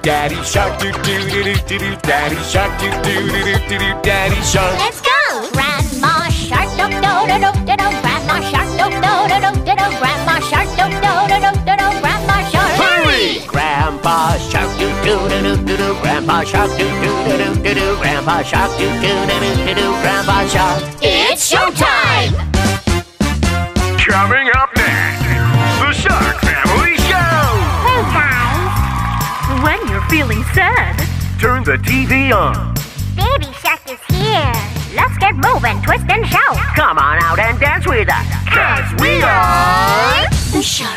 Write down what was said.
Daddy Shark, do do do do do do. Daddy Shark, do do do do do do. Daddy Shark. Let's go! Grandma Shark, do do do do do do. Grandma Shark, do do do do do do. Grandma Shark, do do do do do do. Grandma Shark. Hurry! Grandpa Shark, do do do do do do. Grandpa Shark, do do do do do do. Grandpa Shark, do do do do do do. Grandpa Shark. It's showtime! Coming up next, the Shark Family Show! Hey guys! When you're feeling sad, Turn the TV on. Baby Shark is here. Let's get moving, twist and shout. Come on out and dance with us. 'Cause we are The Shark